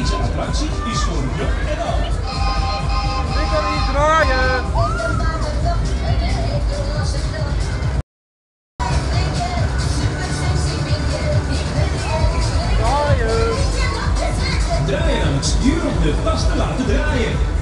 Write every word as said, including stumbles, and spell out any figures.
Deze attractie is voor jong en oud. Ik kan niet draaien. Draaien. Draaien aan het stuur om de tas te laten draaien.